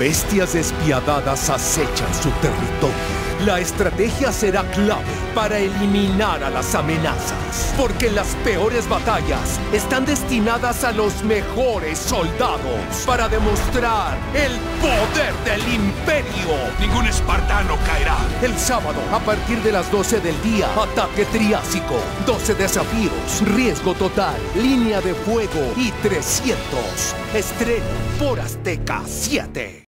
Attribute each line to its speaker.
Speaker 1: Bestias despiadadas acechan su territorio. La estrategia será clave para eliminar a las amenazas, porque las peores batallas están destinadas a los mejores soldados para demostrar el poder del imperio.
Speaker 2: Ningún espartano caerá.
Speaker 1: El sábado, a partir de las 12 del día, ataque triásico, 12 desafíos, riesgo total, línea de fuego y 300. Estreno por Azteca 7.